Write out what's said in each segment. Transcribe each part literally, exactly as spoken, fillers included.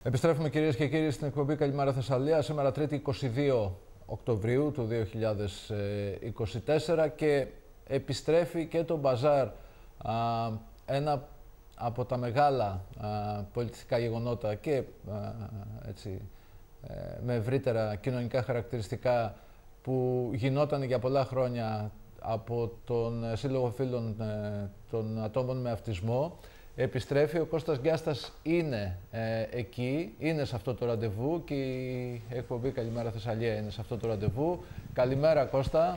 Επιστρέφουμε, κυρίες και κύριοι, στην εκπομπή Καλημέρα Θεσσαλία. Σήμερα Τρίτη εικοστή δεύτερη Οκτωβρίου του δύο χιλιάδες είκοσι τέσσερα και επιστρέφει και το μπαζάρ, α, ένα από τα μεγάλα α, πολιτιστικά γεγονότα και α, έτσι, ε, με ευρύτερα κοινωνικά χαρακτηριστικά που γινόταν για πολλά χρόνια από τον Σύλλογο Φίλων ε, των Ατόμων με Αυτισμό. Επιστρέφει, ο Κώστας Γκιάστας είναι ε, εκεί, είναι σε αυτό το ραντεβού και η εκπομπή Καλημέρα Θεσσαλία είναι σε αυτό το ραντεβού. Καλημέρα, Κώστα.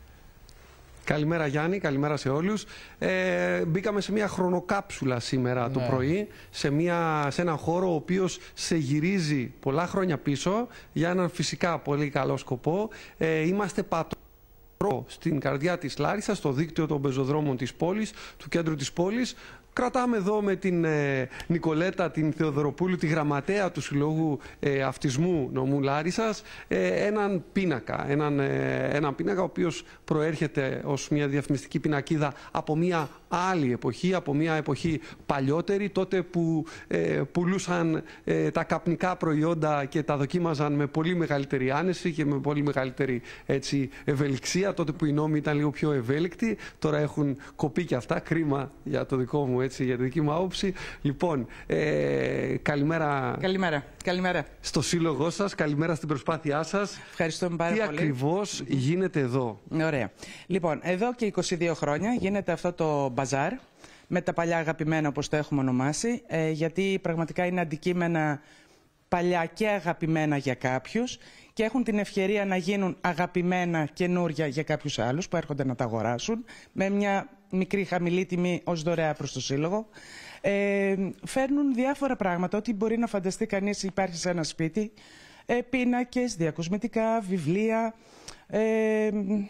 Καλημέρα, Γιάννη, καλημέρα σε όλους. Ε, μπήκαμε σε μια χρονοκάψουλα σήμερα, ναι, το πρωί, σε, μια, σε έναν χώρο ο οποίος σε γυρίζει πολλά χρόνια πίσω για έναν φυσικά πολύ καλό σκοπό. Ε, είμαστε πατρό στην καρδιά της Λάρισσας, στο δίκτυο των πεζοδρόμων της πόλης, του κέντρου της πόλης. Κρατάμε εδώ με την ε, Νικολέτα, την Θεοδωροπούλου, τη γραμματέα του Συλλόγου ε, Αυτισμού Νομού Λάρισσας, ε, έναν πίνακα. Έναν, ε, έναν πίνακα ο οποίος προέρχεται ως μια διαφημιστική πινακίδα από μια άλλη εποχή, από μια εποχή παλιότερη, τότε που ε, πουλούσαν ε, τα καπνικά προϊόντα και τα δοκίμαζαν με πολύ μεγαλύτερη άνεση και με πολύ μεγαλύτερη έτσι, ευελιξία, τότε που οι νόμοι ήταν λίγο πιο ευέλικτοι. Τώρα έχουν κοπεί και αυτά, κρίμα για το δικό μου, έτσι, για τη δική μου άποψη. Λοιπόν, ε, καλημέρα. Καλημέρα. Καλημέρα Στο σύλλογό σας, καλημέρα στην προσπάθειά σας. Ευχαριστούμε πάρα Τι πολύ. Τι ακριβώς γίνεται εδώ? Ωραία. Λοιπόν, εδώ και είκοσι δύο χρόνια γίνεται αυτό το μπαζάρ με τα παλιά αγαπημένα, όπως το έχουμε ονομάσει, ε, γιατί πραγματικά είναι αντικείμενα παλιά και αγαπημένα για κάποιους και έχουν την ευκαιρία να γίνουν αγαπημένα καινούρια για κάποιους άλλους που έρχονται να τα αγοράσουν με μια μικρή χαμηλή τιμή ως δωρεά προς το Σύλλογο. Ε, φέρνουν διάφορα πράγματα, ό,τι μπορεί να φανταστεί κανείς υπάρχει σε ένα σπίτι, ε, πίνακες, διακοσμητικά, βιβλία. Ε,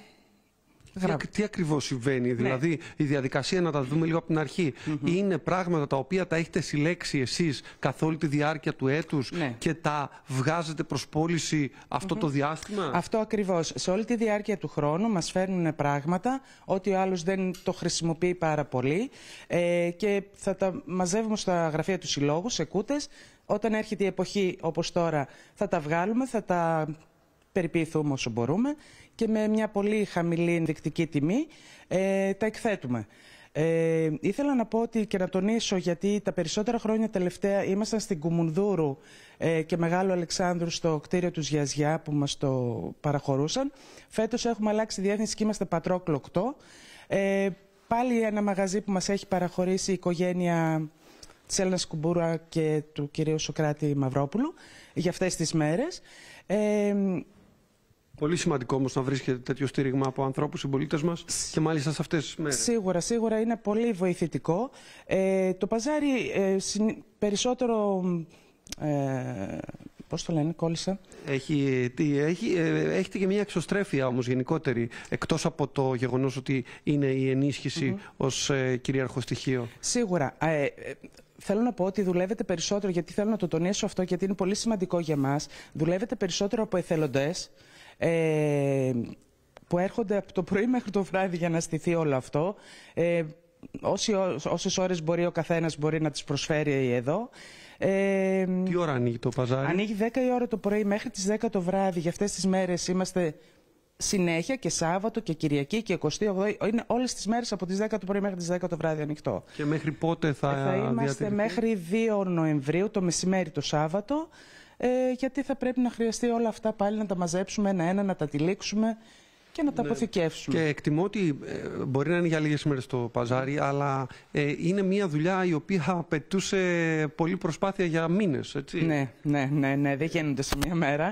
Τι, τι ακριβώς συμβαίνει, δηλαδή, ναι, η διαδικασία, να τα δούμε λίγο από την αρχή. Mm-hmm. Είναι πράγματα τα οποία τα έχετε συλλέξει εσείς καθ' όλη τη διάρκεια του έτους, ναι, και τα βγάζετε προς πώληση αυτό mm-hmm. το διάστημα? Αυτό ακριβώς. Σε όλη τη διάρκεια του χρόνου μας φέρνουν πράγματα, ότι ο άλλος δεν το χρησιμοποιεί πάρα πολύ, ε, και θα τα μαζεύουμε στα γραφεία του Συλλόγου, σε κούτες. Όταν έρχεται η εποχή όπως τώρα θα τα βγάλουμε, θα τα περιποιηθούμε όσο μπορούμε και με μια πολύ χαμηλή ενδεικτική τιμή ε, τα εκθέτουμε. Ε, ήθελα να πω ότι και να τονίσω, γιατί τα περισσότερα χρόνια τελευταία ήμασταν στην Κουμουνδούρου ε, και Μεγάλου Αλεξάνδρου στο κτίριο του Γιαζιά που μας το παραχωρούσαν. Φέτος έχουμε αλλάξει διεύθυνση και είμαστε Πατρόκλο οκτώ. Ε, πάλι ένα μαγαζί που μας έχει παραχωρήσει η οικογένεια της Έλληνας Κουμπούρα και του κυρίου Σοκράτη Μαυρόπουλου για αυτές τις μέρες. Ε, Πολύ σημαντικό όμως να βρίσκεται τέτοιο στήριγμα από ανθρώπους, συμπολίτες μας, και μάλιστα σε αυτές τις μέρες. Σίγουρα, σίγουρα είναι πολύ βοηθητικό. Ε, το παζάρι ε, περισσότερο, ε, πώς το λένε, κόλλησα. Έχει, τι, έχει, ε, έχετε και μια εξωστρέφεια όμως γενικότερη, εκτός από το γεγονός ότι είναι η ενίσχυση mm-hmm. ως ε, κυρίαρχο στοιχείο. Σίγουρα. Ε, ε, Θέλω να πω ότι δουλεύετε περισσότερο, γιατί θέλω να το τονίσω αυτό, γιατί είναι πολύ σημαντικό για μας. Δουλεύετε περισσότερο από εθελοντές ε, που έρχονται από το πρωί μέχρι το βράδυ για να στηθεί όλο αυτό. Ε, όσοι, όσες ώρες μπορεί ο καθένας μπορεί να τις προσφέρει εδώ. Ε, Τι ώρα ανοίγει το παζάρι? Ανοίγει δέκα η ώρα το πρωί μέχρι τις δέκα το βράδυ. Για αυτές τις μέρες είμαστε συνέχεια, και Σάββατο και Κυριακή και εικοστή όγδοη. Είναι όλες τις μέρες από τις δέκα το πρωί μέχρι τις δέκα το βράδυ ανοιχτό. Και μέχρι πότε θα, θα είμαστε? διατηρηθεί? Μέχρι δύο Νοεμβρίου το μεσημέρι το Σάββατο, ε, γιατί θα πρέπει να χρειαστεί όλα αυτά πάλι να τα μαζέψουμε ένα-ένα, να τα τυλίξουμε και να τα ναι. αποθηκεύσουμε. Και εκτιμώ ότι ε, μπορεί να είναι για λίγες μέρες το παζάρι, αλλά ε, είναι μια δουλειά η οποία απαιτούσε πολλή προσπάθεια για μήνες, έτσι. Ναι, ναι, ναι, ναι, δεν γίνονται σε μια μέρα.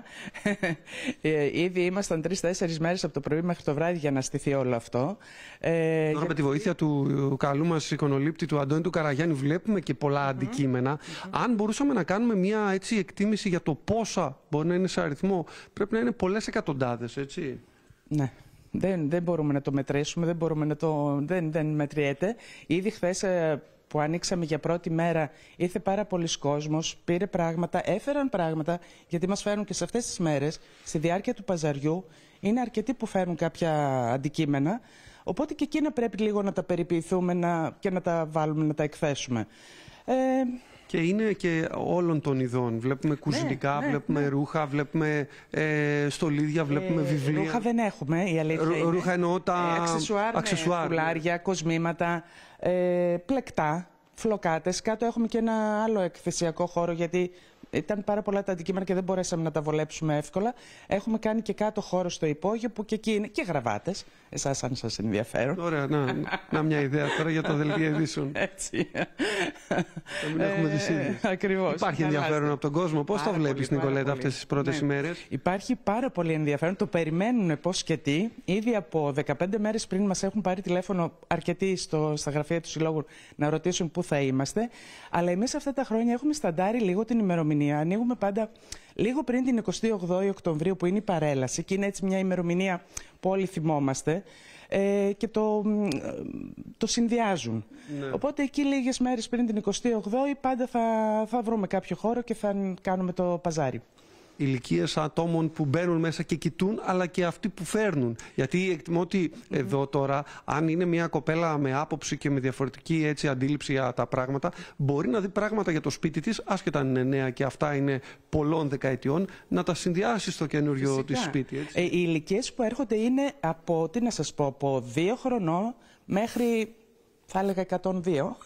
ε, ήδη ήμασταν τρεις-τέσσερις μέρες από το πρωί μέχρι το βράδυ για να στηθεί όλο αυτό. Ε, Τώρα για... με τη βοήθεια του καλού μας εικονολήπτη, του Αντώνη του Καραγιάννη, βλέπουμε και πολλά mm-hmm. αντικείμενα. Mm-hmm. Αν μπορούσαμε να κάνουμε μια έτσι εκτίμηση για το πόσα μπορεί να είναι σε αριθμό, πρέπει να είναι πολλές εκατοντάδες, έτσι. Ναι, δεν, δεν μπορούμε να το μετρήσουμε, δεν, μπορούμε να το, δεν, δεν μετριέται. Ήδη χθες που ανοίξαμε για πρώτη μέρα ήρθε πάρα πολλοί κόσμος, πήρε πράγματα, έφεραν πράγματα, γιατί μας φέρνουν και σε αυτές τις μέρες, στη διάρκεια του παζαριού, είναι αρκετοί που φέρνουν κάποια αντικείμενα, οπότε και εκείνα πρέπει λίγο να τα περιποιηθούμε να, και να τα βάλουμε, να τα εκθέσουμε. Ε, Και είναι και όλων των ειδών. Βλέπουμε κουζινικά, ναι, βλέπουμε ναι. ρούχα, βλέπουμε ε, στολίδια, βλέπουμε ε, βιβλία. Ρούχα δεν έχουμε, η αλήθεια είναι. Ρούχα εννοώ τα ε, αξεσουάρ, αξεσουάρ, ναι, φουλάρια, κοσμήματα, ε, πλεκτά, φλοκάτες. Κάτω έχουμε και ένα άλλο εκθεσιακό χώρο, γιατί ήταν πάρα πολλά τα αντικείμενα και δεν μπορέσαμε να τα βολέψουμε εύκολα. Έχουμε κάνει και κάτω χώρο στο υπόγειο, που και εκεί είναι και γραβάτες. Εσάς, αν σας ενδιαφέρουν. Ωραία, να, να μια ιδέα τώρα για τα δελτία ειδήσεων. Έτσι. Να μην έχουμε τις ίδιες. Ακριβώς. Υπάρχει ενδιαφέρον από τον κόσμο. Πώς το βλέπεις, Νικολέτα, αυτές τις πρώτες ναι. ημέρες? Υπάρχει πάρα πολύ ενδιαφέρον. Το περιμένουν πώς και τι. Ήδη από δεκαπέντε μέρες πριν μας έχουν πάρει τηλέφωνο αρκετοί στο, στα γραφεία του Συλλόγου να ρωτήσουν πού θα είμαστε. Αλλά εμείς αυτά τα χρόνια έχουμε σταντάρει λίγο την ημερομηνία. Ανοίγουμε πάντα λίγο πριν την εικοστή όγδοη Οκτωβρίου, που είναι η παρέλαση, και είναι έτσι μια ημερομηνία που όλοι θυμόμαστε, ε, και το, το συνδυάζουν. Ναι. Οπότε εκεί λίγες μέρες πριν την εικοστή όγδοη πάντα θα, θα βρούμε κάποιο χώρο και θα κάνουμε το παζάρι. Ηλικίες ατόμων που μπαίνουν μέσα και κοιτούν, αλλά και αυτοί που φέρνουν. Γιατί εκτιμώ ότι mm-hmm. εδώ τώρα, αν είναι μια κοπέλα με άποψη και με διαφορετική έτσι, αντίληψη για τα πράγματα, μπορεί να δει πράγματα για το σπίτι της, άσχετα αν είναι νέα και αυτά είναι πολλών δεκαετιών, να τα συνδυάσει στο καινούριο της σπίτι. Έτσι. Ε, οι ηλικίες που έρχονται είναι από, τι να σας πω, από δύο χρονών μέχρι, θα έλεγα, εκατόν δύο.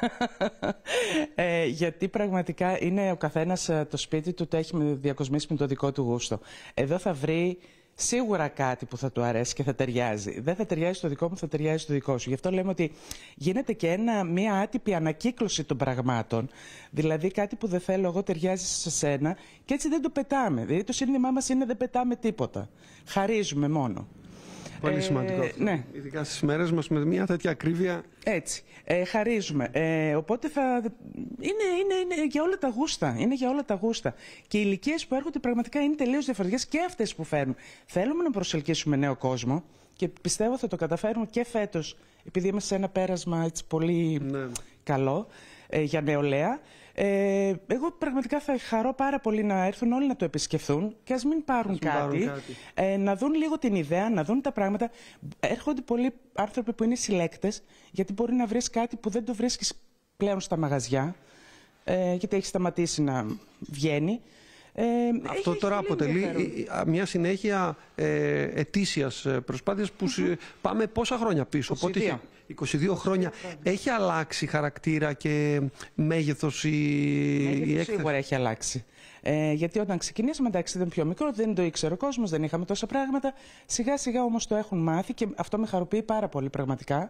ε, γιατί πραγματικά είναι ο καθένας το σπίτι του το έχει διακοσμήσει με το δικό του γούστο. Εδώ θα βρει σίγουρα κάτι που θα του αρέσει και θα ταιριάζει. Δεν θα ταιριάζει στο δικό μου, θα ταιριάζει στο δικό σου. Γι' αυτό λέμε ότι γίνεται και ένα, μια άτυπη ανακύκλωση των πραγμάτων. Δηλαδή κάτι που δεν θέλω εγώ ταιριάζει σε σένα και έτσι δεν το πετάμε. Δηλαδή το σύνθημά μας είναι δεν πετάμε τίποτα. Χαρίζουμε μόνο. Πολύ σημαντικό αυτό. Ναι. Ειδικά στις μέρες μας με μια τέτοια ακρίβεια. Έτσι. Ε, χαρίζουμε. Ε, οπότε θα... είναι, είναι, είναι για όλα τα γούστα. Είναι για όλα τα γούστα. Και οι ηλικίες που έρχονται πραγματικά είναι τελείως διαφορετικές και αυτές που φέρνουν. Θέλουμε να προσελκύσουμε νέο κόσμο και πιστεύω θα το καταφέρουμε και φέτος, επειδή είμαστε σε ένα πέρασμα έτσι, πολύ ναι. καλό ε, για νεολαία. Ε, εγώ πραγματικά θα χαρώ πάρα πολύ να έρθουν όλοι να το επισκεφθούν και ας μην πάρουν, ας κάτι, πάρουν κάτι. Ε, να δουν λίγο την ιδέα, να δουν τα πράγματα. Έρχονται πολλοί άνθρωποι που είναι συλλέκτες, γιατί μπορεί να βρεις κάτι που δεν το βρίσκεις πλέον στα μαγαζιά, ε, γιατί έχει σταματήσει να βγαίνει. Ε, Αυτό έχει, τώρα έχει αποτελεί μια συνέχεια ε, ετήσιας προσπάθειας που mm-hmm. πάμε πόσα χρόνια πίσω. είκοσι δύο. Οπότε είκοσι δύο χρόνια. Έχει αλλάξει χαρακτήρα και μέγεθος η, μέγεθος η έκθεση? Σίγουρα έχει αλλάξει. Ε, γιατί όταν ξεκινήσαμε, εντάξει, ήταν πιο μικρό, δεν το ήξερε ο κόσμος, δεν είχαμε τόσα πράγματα. Σιγά σιγά όμως το έχουν μάθει και αυτό με χαροποιεί πάρα πολύ πραγματικά.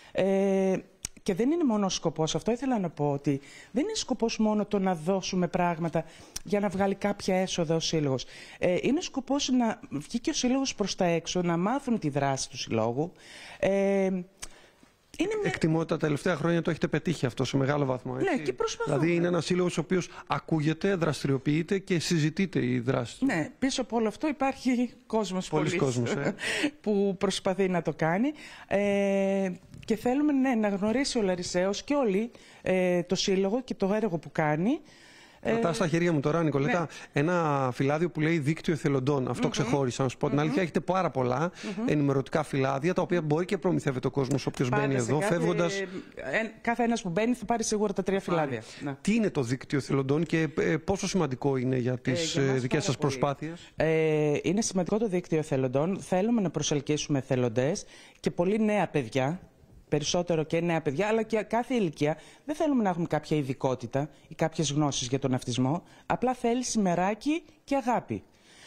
Ε, Και δεν είναι μόνο ο σκοπός, αυτό ήθελα να πω, ότι δεν είναι σκοπός μόνο το να δώσουμε πράγματα για να βγάλει κάποια έσοδα ο Σύλλογος. Ε, είναι σκοπός να βγει και ο Σύλλογος προς τα έξω, να μάθουν τη δράση του Συλλόγου. Ε, Είναι μια... Εκτιμώ τα τελευταία χρόνια το έχετε πετύχει αυτό σε μεγάλο βαθμό. Έτσι. Ναι, και προσπαθούμε. Δηλαδή είναι ένας σύλλογος ο οποίος ακούγεται, δραστηριοποιείται και συζητείται η δράση του. Ναι, πίσω από όλο αυτό υπάρχει κόσμος πολλής κόσμος, ε. που προσπαθεί να το κάνει. Ε, και θέλουμε ναι, να γνωρίσει ο Λαρισαίος και όλοι ε, το σύλλογο και το έργο που κάνει. Κρατά στα χέρια μου τώρα, Νικολέτα, ναι. ένα φυλάδιο που λέει Δίκτυο Εθελοντών. Αυτό mm-hmm. ξεχώρισα. Να σου πω την mm-hmm. αλήθεια, έχετε πάρα πολλά mm-hmm. ενημερωτικά φυλάδια, τα οποία μπορεί και προμηθεύεται ο κόσμος όποιος μπαίνει εδώ, κάθε... φεύγοντας. Ε, κάθε ένας που μπαίνει θα πάρει σίγουρα τα τρία φυλάδια. Ναι. Τι είναι το Δίκτυο Εθελοντών και ε, πόσο σημαντικό είναι για τις ε, για δικές σας προσπάθειες? Ε, είναι σημαντικό το Δίκτυο Εθελοντών. Θέλουμε να προσελκύσουμε εθελοντές και πολύ νέα παιδιά. Περισσότερο και νέα παιδιά, αλλά και κάθε ηλικία. Δεν θέλουμε να έχουμε κάποια ειδικότητα ή κάποιες γνώσεις για τον ναυτισμό. Απλά θέλει σημεράκι και αγάπη.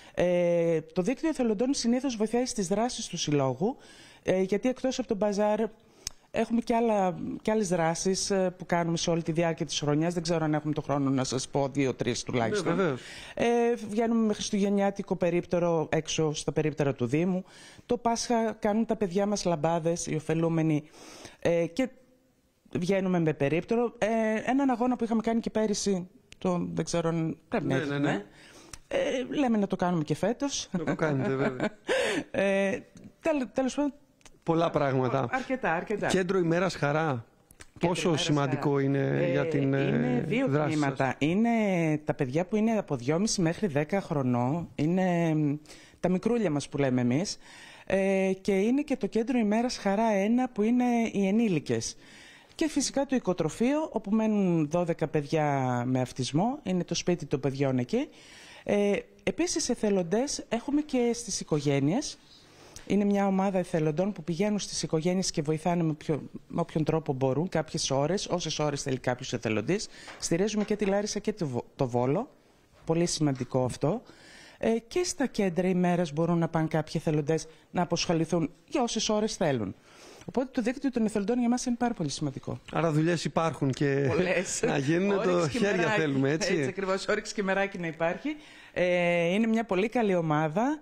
Ε, το Δίκτυο Εθελοντών συνήθως βοηθάει στις δράσεις του Συλλόγου, ε, γιατί εκτός από τον μπαζάρ έχουμε και, άλλα, και άλλες δράσεις ε, που κάνουμε σε όλη τη διάρκεια της χρονιάς. Δεν ξέρω αν έχουμε το χρόνο να σας πω δύο-τρεις τουλάχιστον. Ναι, ε, βγαίνουμε με χριστουγεννιάτικο περίπτερο έξω στα περίπτερα του Δήμου. Το Πάσχα κάνουν τα παιδιά μας λαμπάδες, οι ωφελούμενοι, ε, και βγαίνουμε με περίπτερο. Ε, έναν αγώνα που είχαμε κάνει και πέρυσι, το, δεν ξέρω αν πρέπει να ναι, ναι, ναι. Ε, λέμε να το κάνουμε και φέτος. Να το κάνετε βέβαια. ε, τέλ, τέλος πάντων, πολλά πράγματα. Αρκετά, αρκετά. Κέντρο ημέρας χαρά. Κέντρο Πόσο ημέρας σημαντικό χαρά. είναι ε, για την είναι δύο δράση τμήματα. σας? Είναι τα παιδιά που είναι από δυόμισι μέχρι δέκα χρονών. Είναι τα μικρούλια μας που λέμε εμείς. Ε, και είναι και το Κέντρο ημέρας χαρά ένα που είναι οι ενήλικες. Και φυσικά το οικοτροφείο, όπου μένουν δώδεκα παιδιά με αυτισμό, είναι το σπίτι των παιδιών εκεί. Ε, επίσης εθελοντές έχουμε και στις οικογένειες. Είναι μια ομάδα εθελοντών που πηγαίνουν στις οικογένειες και βοηθάνε με, ποιο, με όποιον τρόπο μπορούν, κάποιες ώρες, όσες ώρες θέλει κάποιος εθελοντής. Στηρίζουμε και τη Λάρισα και το, το Βόλο, πολύ σημαντικό αυτό. Ε, και στα κέντρα ημέρας μπορούν να πάνε κάποιοι εθελοντές να αποσχοληθούν για όσες ώρες θέλουν. Οπότε το δίκτυο των εθελοντών για μας είναι πάρα πολύ σημαντικό. Άρα δουλειές υπάρχουν και πολλές. Να γίνουν το χέρια μεράκι, θέλουμε, έτσι. Έτσι ακριβώς, όρεξη και μεράκι να υπάρχει. Ε, είναι μια πολύ καλή ομάδα,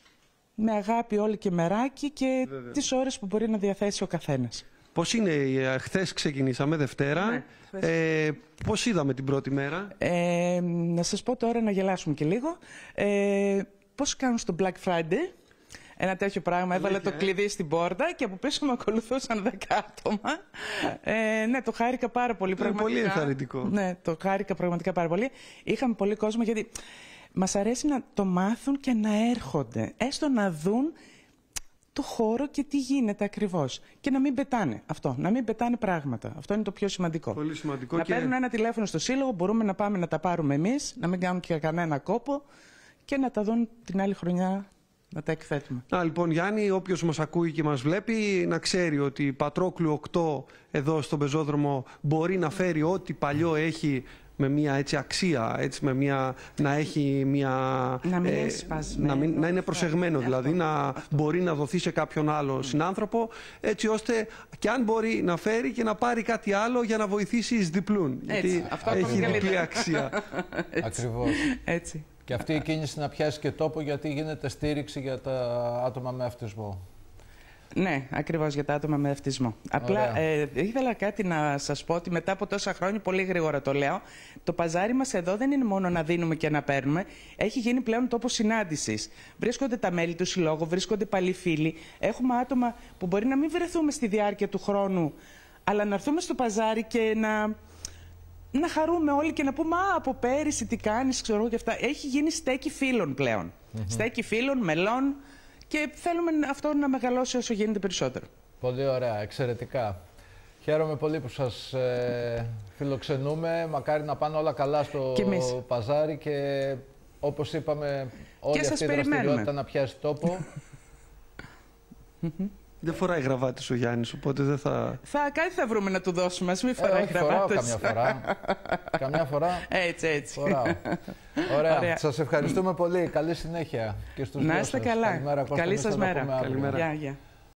με αγάπη όλοι και μεράκι και βέβαια, τις ώρες που μπορεί να διαθέσει ο καθένας. Πώς είναι, χθες ξεκινήσαμε Δευτέρα, ναι, ε, πώς είδαμε την πρώτη μέρα? Ε, να σας πω τώρα να γελάσουμε και λίγο. Ε, πώς κάνουν στο Black Friday? Ένα τέτοιο πράγμα. Έβαλε το κλειδί στην πόρτα και από πίσω με ακολουθούσαν δέκα άτομα. Ε, ναι, το χάρηκα πάρα πολύ. Είναι πολύ ενθαρρυντικό. Ναι, το χάρηκα πραγματικά πάρα πολύ. Είχαμε πολύ κόσμο γιατί μας αρέσει να το μάθουν και να έρχονται. Έστω να δουν το χώρο και τι γίνεται ακριβώς. Και να μην πετάνε αυτό. Να μην πετάνε πράγματα. Αυτό είναι το πιο σημαντικό. Πολύ σημαντικό. Να και... παίρνουν ένα τηλέφωνο στο σύλλογο, μπορούμε να πάμε να τα πάρουμε εμείς, να μην κάνουν και κανένα κόπο και να τα δουν την άλλη χρονιά. Να τα εκθέτουμε. Να, λοιπόν, Γιάννη, όποιος μας ακούει και μας βλέπει, να ξέρει ότι Πατρόκλου οκτώ εδώ στον πεζόδρομο μπορεί να φέρει ό,τι παλιό έχει με μια έτσι αξία, έτσι, με μια, να έχει μια... Να μην, ε, να, μην να είναι προσεγμένο, αυτό, δηλαδή αυτό, να αυτό. μπορεί να δοθεί σε κάποιον άλλο mm. συνάνθρωπο, έτσι ώστε και αν μπορεί να φέρει και να πάρει κάτι άλλο για να βοηθήσει εις διπλούν. Έτσι, γιατί αυτό έχει διπλή αξία. Ακριβώς. Έτσι. Και αυτή η κίνηση να πιάσει και τόπο γιατί γίνεται στήριξη για τα άτομα με αυτισμό. Ναι, ακριβώς για τα άτομα με αυτισμό. Απλά ε, ήθελα κάτι να σας πω ότι μετά από τόσα χρόνια, πολύ γρήγορα το λέω, το παζάρι μας εδώ δεν είναι μόνο να δίνουμε και να παίρνουμε. Έχει γίνει πλέον τόπος συνάντησης. Βρίσκονται τα μέλη του συλλόγου, βρίσκονται παλιοί φίλοι. Έχουμε άτομα που μπορεί να μην βρεθούμε στη διάρκεια του χρόνου, αλλά να έρθουμε στο παζάρι και να... να χαρούμε όλοι και να πούμε «Α, από πέρυσι τι κάνεις», ξέρω και αυτά. Έχει γίνει στέκι φίλων πλέον. Mm-hmm. Στέκι φίλων, μελών και θέλουμε αυτό να μεγαλώσει όσο γίνεται περισσότερο. Πολύ ωραία, εξαιρετικά. Χαίρομαι πολύ που σας ε, φιλοξενούμε. Μακάρι να πάνε όλα καλά στο παζάρι και όπως είπαμε όλη και αυτή η δραστηριότητα να πιάσει τόπο. Δεν φοράει γραβάτες ο Γιάννης, οπότε δεν θα... θα... Κάτι θα βρούμε να του δώσουμε, ας μην φοράει ε, γραβάτες. Καμιά φορά. Καμιά φορά. Έτσι, έτσι. Φοράω. Ωραία. Ωραία. Σας ευχαριστούμε πολύ. Καλή συνέχεια και στους να είστε καλά. Καλημέρα, καλή σας μέρα. Καλημέρα. Γεια, γεια.